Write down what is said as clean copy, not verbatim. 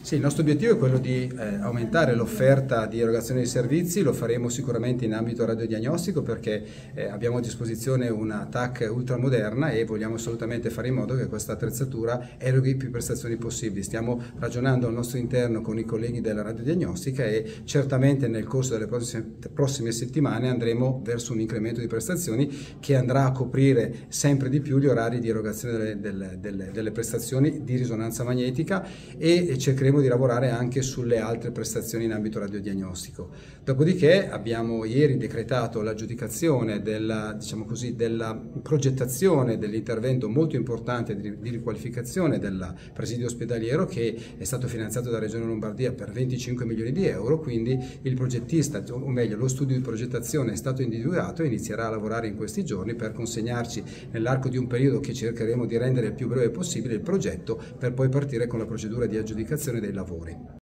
Sì, il nostro obiettivo è quello di aumentare l'offerta di erogazione di servizi. Lo faremo sicuramente in ambito radiodiagnostico perché abbiamo a disposizione una TAC ultramoderna e vogliamo assolutamente fare in modo che questa attrezzatura eroghi più prestazioni possibili. Stiamo ragionando al nostro interno con i colleghi della radiodiagnostica e certamente nel corso delle prossime settimane andremo verso un incremento di prestazioni che andrà a coprire sempre di più gli orari di erogazione delle prestazioni di risonanza magnetica e cercheremo di lavorare anche sulle altre prestazioni in ambito radiodiagnostico. Dopodiché abbiamo ieri decretato l'aggiudicazione della progettazione dell'intervento molto importante di riqualificazione del presidio ospedaliero che è stato finanziato dalla Regione Lombardia per 25 milioni di euro, quindi il progettista, o meglio lo studio di progettazione è stato individuato e inizierà a lavorare in questi giorni per consegnarci nell'arco di un periodo che cercheremo di rendere il più breve possibile il progetto per poi partire con la procedura di aggiudicazione dei lavori.